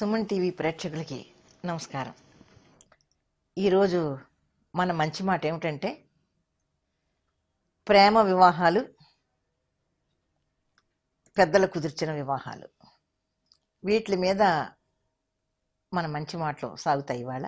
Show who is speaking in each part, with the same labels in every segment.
Speaker 1: Suman TV ప్రేక్షకులకి నమస్కారం. ఈరోజు మన మంచి మాట ఏమిటంటే ప్రేమ వివాహాలు, పెద్దలు కుదిర్చిన వివాహాలు, వీటి మీద మన మంచి మాటలు సాగుతాయి. ఇవాళ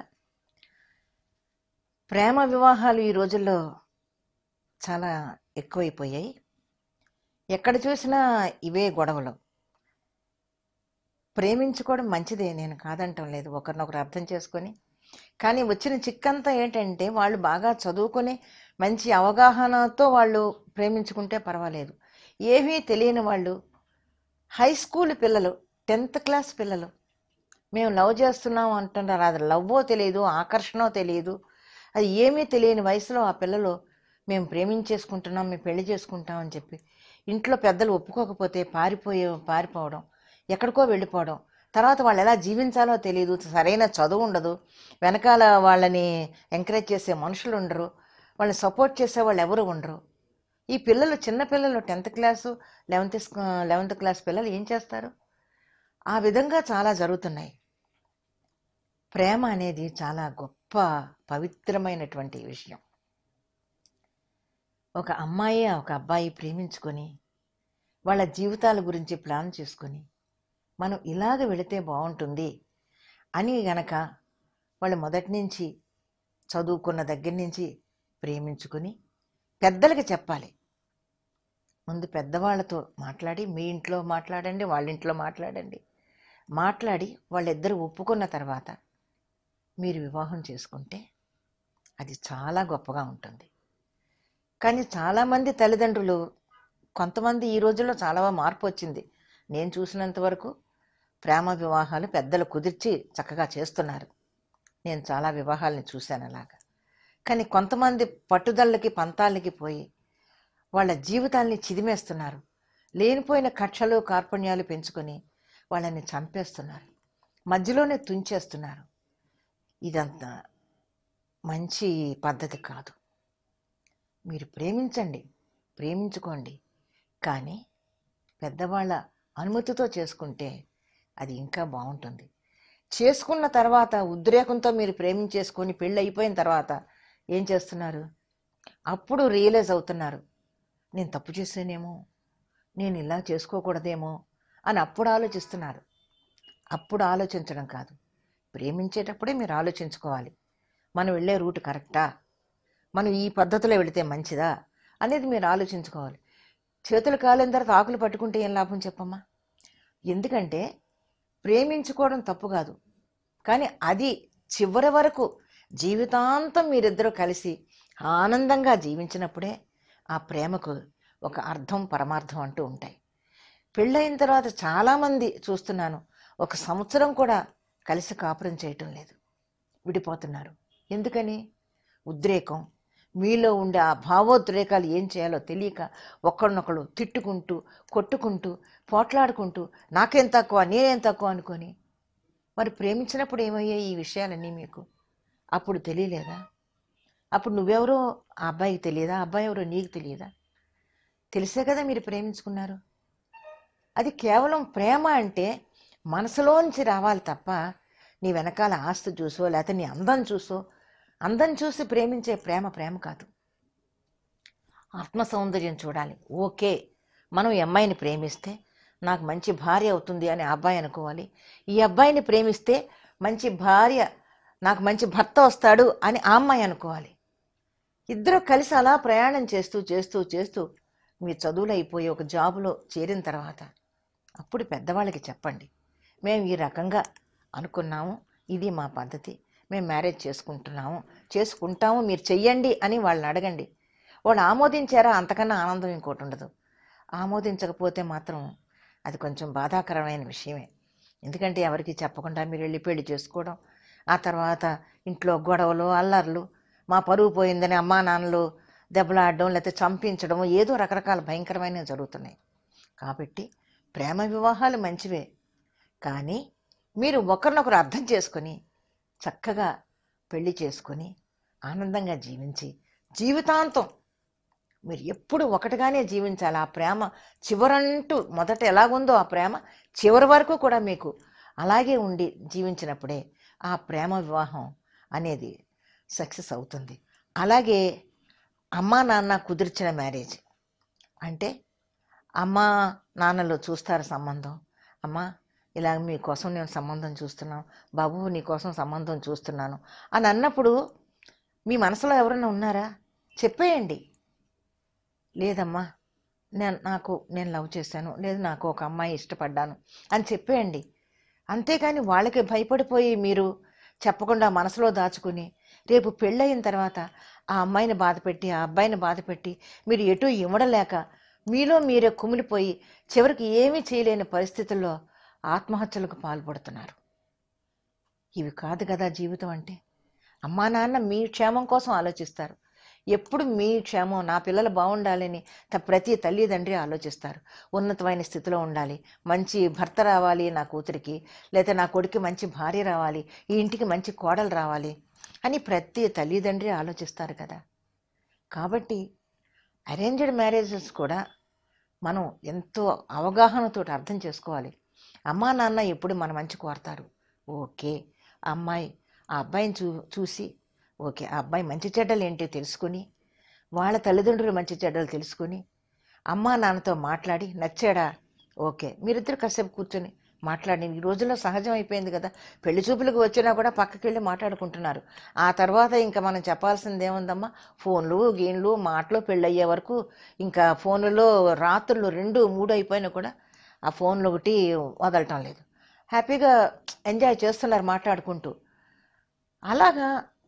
Speaker 1: ప్రేమ వివాహాలు ఈ రోజుల్లో చాలా ఎక్కువైపోయాయి. ఎక్కడ చూసినా ఇవే గొడవలు. ప్రేమించుకోవడం మంచిదే, నేను కాదంటం లేదు, ఒకరినొకరు అర్థం చేసుకొని. కానీ వచ్చిన చిక్కంతా ఏంటంటే వాళ్ళు బాగా చదువుకొని మంచి అవగాహనతో వాళ్ళు ప్రేమించుకుంటే పర్వాలేదు. ఏమీ తెలియని వాళ్ళు, హై స్కూల్ పిల్లలు, 10th క్లాస్ పిల్లలు మేము లవ్ చేస్తున్నాం అంటున్నారు. అది లవ్వో తెలియదు, ఆకర్షణో తెలియదు, అది ఏమీ తెలియని వయసులో ఆ పిల్లలు మేము ప్రేమించేసుకుంటున్నాం, మేము పెళ్లి చేసుకుంటాం అని చెప్పి ఇంట్లో పెద్దలు ఒప్పుకోకపోతే పారిపోవడం, ఎక్కడికో వెళ్ళిపోవడం. తర్వాత వాళ్ళు ఎలా జీవించాలో తెలియదు, సరైన చదువు ఉండదు, వెనకాల వాళ్ళని ఎంకరేజ్ చేసే మనుషులు ఉండరు, వాళ్ళని సపోర్ట్ చేసే వాళ్ళు ఎవరు ఉండరు. ఈ పిల్లలు, చిన్నపిల్లలు, 10th క్లాసు 11th క్లాస్ పిల్లలు ఏం చేస్తారు? ఆ విధంగా చాలా జరుగుతున్నాయి. ప్రేమ అనేది చాలా గొప్ప పవిత్రమైనటువంటి విషయం. ఒక అమ్మాయి ఒక అబ్బాయి ప్రేమించుకొని వాళ్ళ జీవితాల గురించి ప్లాన్ చేసుకొని మనం ఇలాగ వెళితే బాగుంటుంది అని గనక వాళ్ళు మొదటి నుంచి చదువుకున్న దగ్గర నుంచి ప్రేమించుకొని పెద్దలకి చెప్పాలి. ముందు పెద్దవాళ్ళతో మాట్లాడి, మీ ఇంట్లో మాట్లాడండి, వాళ్ళ ఇంట్లో మాట్లాడి వాళ్ళిద్దరూ ఒప్పుకున్న తర్వాత మీరు వివాహం చేసుకుంటే అది చాలా గొప్పగా ఉంటుంది. కానీ చాలామంది తల్లిదండ్రులు, కొంతమంది ఈ రోజుల్లో చాలా మార్పు వచ్చింది, నేను చూసినంత వరకు ప్రేమ వివాహాలు పెద్దలు కుదిర్చి చక్కగా చేస్తున్నారు. నేను చాలా వివాహాలని చూశాను అలాగా. కానీ కొంతమంది పట్టుదలకి పంతాలకి పోయి వాళ్ళ జీవితాల్ని చిదిమేస్తున్నారు. లేనిపోయిన కక్షలు కార్పణ్యాలు పెంచుకొని వాళ్ళని చంపేస్తున్నారు, మధ్యలోనే తుంచేస్తున్నారు. ఇదంతా మంచి పద్ధతి కాదు. మీరు ప్రేమించండి, ప్రేమించుకోండి, కానీ పెద్దవాళ్ళ అనుమతితో చేసుకుంటే అది ఇంకా బాగుంటుంది. చేసుకున్న తర్వాత ఉద్రేకంతో మీరు ప్రేమించేసుకొని పెళ్ళి అయిపోయిన తర్వాత ఏం చేస్తున్నారు? అప్పుడు రియలైజ్ అవుతున్నారు, నేను తప్పు చేశానేమో, నేను ఇలా చేసుకోకూడదేమో అని అప్పుడు ఆలోచిస్తున్నారు. అప్పుడు ఆలోచించడం కాదు, ప్రేమించేటప్పుడే మీరు ఆలోచించుకోవాలి. మనం వెళ్ళే రూట్ కరెక్టా, మనం ఈ పద్ధతిలో వెళితే మంచిదా అనేది మీరు ఆలోచించుకోవాలి. చేతులు కాలిన తర్వాత ఆకులు పట్టుకుంటే ఏం లాభం చెప్పమ్మా? ఎందుకంటే ప్రేమించుకోవడం తప్పు కాదు, కానీ అది చివరి వరకు జీవితాంతం మీరిద్దరూ కలిసి ఆనందంగా జీవించినప్పుడే ఆ ప్రేమకు ఒక అర్థం పరమార్థం అంటూ ఉంటాయి. పెళ్ళయిన తర్వాత చాలామంది చూస్తున్నాను 1 సంవత్సరం కూడా కలిసి కాపురం చేయటం లేదు, విడిపోతున్నారు. ఎందుకని? ఉద్రేకం, మీలో ఉండే ఆ భావోద్రేకాలు ఏం చేయాలో తెలియక ఒకరినొకరు తిట్టుకుంటూ, కొట్టుకుంటూ, పోట్లాడుకుంటూ నాకేం తక్కువ, నేనేం తక్కువ అనుకొని. మరి ప్రేమించినప్పుడు ఏమయ్యాయి ఈ విషయాలన్నీ మీకు? అప్పుడు తెలియలేదా? అప్పుడు నువ్వెవరో ఆ అబ్బాయికి తెలియదా? అబ్బాయి ఎవరో నీకు తెలియదా? తెలిసే కదా మీరు ప్రేమించుకున్నారు. అది కేవలం ప్రేమ అంటే మనసులోంచి రావాలి తప్ప నీ వెనకాల ఆస్తి చూసో లేకపోతే నీ అందం చూసి ప్రేమించే ప్రేమ కాదు. ఆత్మ సౌందర్యం చూడాలి. ఓకే, మనం ఈ అమ్మాయిని ప్రేమిస్తే నాకు మంచి భార్య అవుతుంది అని అబ్బాయి అనుకోవాలి. ఈ అబ్బాయిని ప్రేమిస్తే మంచి భార్య, నాకు మంచి భర్త వస్తాడు అని ఆ అమ్మాయి అనుకోవాలి. ఇద్దరు కలిసి అలా ప్రయాణం చేస్తూ మీ చదువులు అయిపోయి ఒక జాబులో చేరిన తర్వాత అప్పుడు పెద్దవాళ్ళకి చెప్పండి, మేము ఈ రకంగా అనుకున్నాము, ఇది మా పద్ధతి, మేము మ్యారేజ్ చేసుకుంటాము, మీరు చెయ్యండి అని వాళ్ళని అడగండి. వాళ్ళు ఆమోదించారా? అంతకన్నా ఆనందం ఇంకోటి ఉండదు. ఆమోదించకపోతే మాత్రం అది కొంచెం బాధాకరమైన విషయమే. ఎందుకంటే ఎవరికి చెప్పకుండా మీరు వెళ్ళి పెళ్లి చేసుకోవడం, ఆ తర్వాత ఇంట్లో గొడవలు, అల్లర్లు, మా పరువు పోయిందని అమ్మా నాన్నలు దెబ్బలాడడం, లేకపోతే చంపించడం, ఏదో రకరకాల భయంకరమైనవి జరుగుతున్నాయి. కాబట్టి ప్రేమ వివాహాలు మంచివే, కానీ మీరు ఒకరినొకరు అర్థం చేసుకొని చక్కగా పెళ్లి చేసుకొని ఆనందంగా జీవించి జీవితాంతం మీరు ఎప్పుడు ఒకటిగానే జీవించాలి. ఆ ప్రేమ చివరంటూ మొదట ఎలాగుందో ఆ ప్రేమ చివరి వరకు కూడా మీకు అలాగే ఉండి జీవించినప్పుడే ఆ ప్రేమ వివాహం అనేది సక్సెస్ అవుతుంది. అలాగే అమ్మా నాన్న కుదిర్చిన మ్యారేజ్ అంటే అమ్మా నాన్నలు చూస్తారు సంబంధం. అమ్మా ఇలా మీకోసం నేను సంబంధం చూస్తున్నాను, బాబు నీకోసం సంబంధం చూస్తున్నాను అని అన్నప్పుడు మీ మనసులో ఎవరైనా ఉన్నారా? చెప్పేయండి. లేదమ్మా నేను లవ్ చేశాను, లేదు నాకు ఒక అమ్మాయి ఇష్టపడ్డాను అని చెప్పేయండి. అంతేకాని వాళ్ళకి భయపడిపోయి మీరు చెప్పకుండా మనసులో దాచుకుని రేపు పెళ్ళయిన తర్వాత ఆ అమ్మాయిని బాధపెట్టి ఆ అబ్బాయిని బాధపెట్టి మీరు ఎటు ఇవ్వడలేక మీలో మీరే కుమిలిపోయి చివరికి ఏమీ చేయలేని పరిస్థితుల్లో ఆత్మహత్యలకు పాల్పడుతున్నారు. ఇవి కాదు కదా జీవితం అంటే. అమ్మా నాన్న మీ క్షేమం కోసం ఆలోచిస్తారు. ఎప్పుడు మీ క్షేమం, నా పిల్లలు బాగుండాలని ప్రతి తల్లిదండ్రి ఆలోచిస్తారు. ఉన్నతమైన స్థితిలో ఉండాలి, మంచి భర్త రావాలి నా కూతురికి, లేదా నా కొడుకు మంచి భార్య రావాలి, ఈ ఇంటికి మంచి కోడలు రావాలి అని ప్రతి తల్లిదండ్రి ఆలోచిస్తారు కదా. కాబట్టి అరేంజ్డ్ మ్యారేజెస్ కూడా మనం ఎంతో అవగాహనతో అర్థం చేసుకోవాలి. అమ్మా నాన్న ఎప్పుడు మన మంచి కోరతారు. ఓకే, ఆ అబ్బాయిని చూసి ఓకే ఆ అబ్బాయి మంచి చెడ్డలు ఏంటో తెలుసుకుని, వాళ్ళ తల్లిదండ్రులు మంచి చెడ్డలు తెలుసుకుని అమ్మా నాన్నతో మాట్లాడి నచ్చాడా ఓకే మీరిద్దరు కాసేపు కూర్చొని మాట్లాడి. ఈ రోజుల్లో సహజం అయిపోయింది కదా, పెళ్లి చూపులకు వచ్చినా కూడా పక్కకి వెళ్ళి మాట్లాడుకుంటున్నారు. ఆ తర్వాత ఇంకా మనం చెప్పాల్సింది ఏముందమ్మా, ఫోన్లు గేన్లు మాటలు పెళ్ళయ్యే వరకు ఇంకా ఫోన్లలో రాత్రులు 2, 3 అయిపోయినా కూడా ఆ ఫోన్లు ఒకటి వదలటం లేదు. హ్యాపీగా ఎంజాయ్ చేస్తున్నారు మాట్లాడుకుంటూ. అలాగా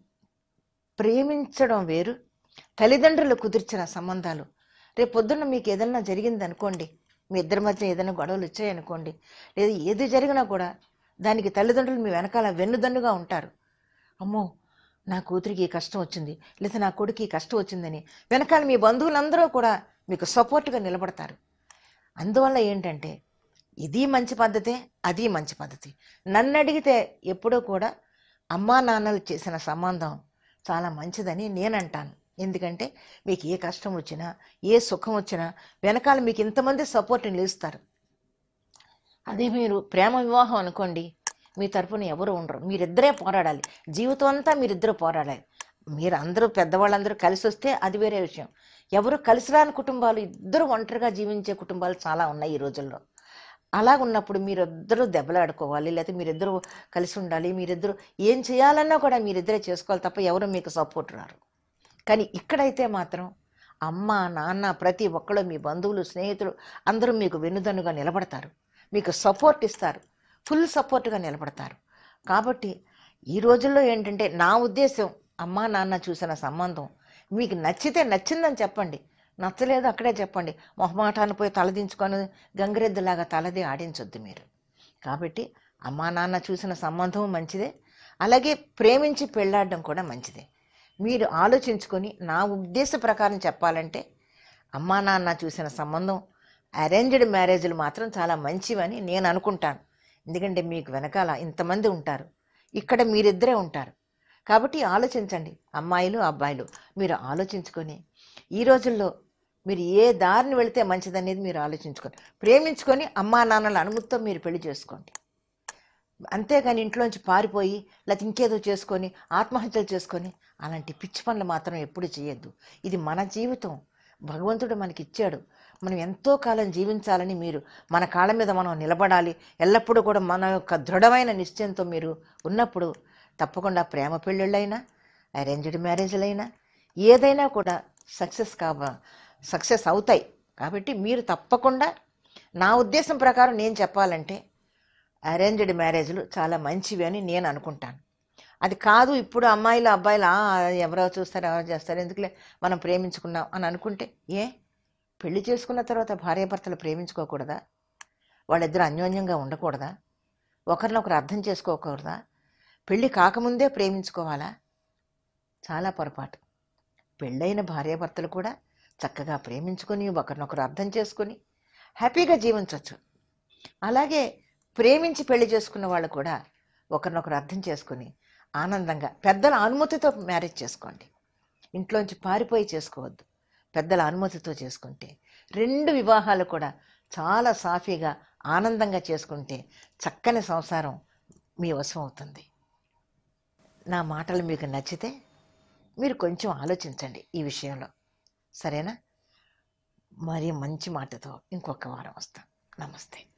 Speaker 1: ప్రేమించడం వేరు, తల్లిదండ్రులు కుదిర్చిన సంబంధాలు. రేపు పొద్దున్న మీకు ఏదన్నా జరిగింది అనుకోండి, మీ ఇద్దరి మధ్య ఏదైనా గొడవలు వచ్చాయనుకోండి, లేదా ఏది జరిగినా కూడా దానికి తల్లిదండ్రులు మీ వెనకాల వెన్నుదన్నుగా ఉంటారు. అమ్మో నా కూతురికి ఈ కష్టం వచ్చింది, లేదా నా కొడుకు ఈ కష్టం వచ్చిందని వెనకాల మీ బంధువులందరూ కూడా మీకు సపోర్ట్గా నిలబడతారు. అందువల్ల ఏంటంటే ఇది మంచి పద్ధతే, అది మంచి పద్ధతి. నన్ను అడిగితే ఎప్పుడూ కూడా అమ్మా నాన్నలు చేసిన సంబంధం చాలా మంచిదని నేనంటాను. ఎందుకంటే మీకు ఏ కష్టం వచ్చినా ఏ సుఖం వచ్చినా వెనకాల మీకు ఇంతమంది సపోర్ట్ నిలుస్తారు. అదే మీరు ప్రేమ వివాహం అనుకోండి, మీ తరఫున ఎవరు ఉండరు, మీరిద్దరే పోరాడాలి. జీవితం అంతా మీరిద్దరూ పోరాడాలి. మీరు అందరూ పెద్దవాళ్ళందరూ కలిసి వస్తే అది వేరే విషయం. ఎవరు కలిసి రాని కుటుంబాలు, ఇద్దరు ఒంటరిగా జీవించే కుటుంబాలు చాలా ఉన్నాయి ఈ రోజుల్లో. అలా ఉన్నప్పుడు మీరిద్దరూ దెబ్బలాడుకోవాలి, లేకపోతే మీరిద్దరూ కలిసి ఉండాలి. మీరిద్దరూ ఏం చేయాలన్నా కూడా మీరిద్దరే చేసుకోవాలి తప్ప ఎవరు మీకు సపోర్ట్ రారు. కానీ ఇక్కడైతే మాత్రం అమ్మ నాన్న ప్రతి ఒక్కళ్ళు, మీ బంధువులు స్నేహితులు అందరూ మీకు వెన్నుదన్నుగా నిలబడతారు, మీకు సపోర్ట్ ఇస్తారు, ఫుల్ సపోర్ట్గా నిలబడతారు. కాబట్టి ఈ రోజుల్లో ఏంటంటే నా ఉద్దేశం, అమ్మా నాన్న చూసిన సంబంధం మీకు నచ్చితే నచ్చిందని చెప్పండి, నచ్చలేదు అక్కడే చెప్పండి. మొహమాటాన్ని పోయి తలదించుకొని గంగిరెద్దులాగా తలది ఆడించొద్దు మీరు. కాబట్టి అమ్మా నాన్న చూసిన సంబంధం మంచిదే, అలాగే ప్రేమించి పెళ్ళాడడం కూడా మంచిదే. మీరు ఆలోచించుకొని, నా ఉద్దేశ ప్రకారం చెప్పాలంటే అమ్మా నాన్న చూసిన సంబంధం, అరేంజ్డ్ మ్యారేజ్లు మాత్రం చాలా మంచివని నేను అనుకుంటాను. ఎందుకంటే మీకు వెనకాల ఇంతమంది ఉంటారు, ఇక్కడ మీరిద్దరే ఉంటారు. కాబట్టి ఆలోచించండి అమ్మాయిలు అబ్బాయిలు, మీరు ఆలోచించుకొని ఈ రోజుల్లో మీరు ఏ దారిని వెళితే మంచిదనేది మీరు ఆలోచించుకొని ప్రేమించుకొని అమ్మా నాన్నల అనుమతితో మీరు పెళ్లి చేసుకోండి. అంతేగాని ఇంట్లోంచి పారిపోయి లేకపోతే ఇంకేదో చేసుకొని ఆత్మహత్యలు చేసుకొని అలాంటి పిచ్చి పనులు మాత్రం ఎప్పుడు చేయొద్దు. ఇది మన జీవితం, భగవంతుడు మనకి ఇచ్చాడు. మనం ఎంతో కాలం జీవించాలని, మీరు మన కాళ్ళ మీద మనం నిలబడాలి, ఎల్లప్పుడూ కూడా మన యొక్క దృఢమైన నిశ్చయంతో మీరు ఉన్నప్పుడు తప్పకుండా ప్రేమ పెళ్ళిళ్ళైనా అరేంజ్డ్ మ్యారేజ్లైనా ఏదైనా కూడా సక్సెస్ అవుతాయి. కాబట్టి మీరు తప్పకుండా, నా ఉద్దేశం ప్రకారం నేను చెప్పాలంటే అరేంజ్డ్ మ్యారేజ్లు చాలా మంచివి అని నేను అనుకుంటాను. అది కాదు ఇప్పుడు అమ్మాయిలు అబ్బాయిలు ఎవరో చూస్తారు ఎవరో చేస్తారు ఎందుకులే మనం ప్రేమించుకున్నాం అని అనుకుంటే, పెళ్లి చేసుకున్న తర్వాత భార్యాభర్తలు ప్రేమించుకోకూడదా? వాళ్ళిద్దరూ అన్యోన్యంగా ఉండకూడదా? ఒకరినొకరు అర్థం చేసుకోకూడదా? పెళ్ళి కాకముందే ప్రేమించుకోవాలా? చాలా పొరపాటు. పెళ్ళైన భార్యాభర్తలు కూడా చక్కగా ప్రేమించుకొని ఒకరినొకరు అర్థం చేసుకొని హ్యాపీగా జీవించవచ్చు. అలాగే ప్రేమించి పెళ్లి చేసుకున్న వాళ్ళు కూడా ఒకరినొకరు అర్థం చేసుకుని ఆనందంగా పెద్దల అనుమతితో మ్యారేజ్ చేసుకోండి. ఇంట్లోంచి పారిపోయి చేసుకోవద్దు, పెద్దల అనుమతితో చేసుకుంటే 2 వివాహాలు కూడా చాలా సాఫీగా ఆనందంగా చేసుకుంటే చక్కని సంసారం మీ వశం అవుతుంది. నా మాటలు మీకు నచ్చితే మీరు కొంచెం ఆలోచించండి ఈ విషయంలో. సరేనా? మరీ మంచి మాటతో ఇంకొక వారం వస్తాం. నమస్తే.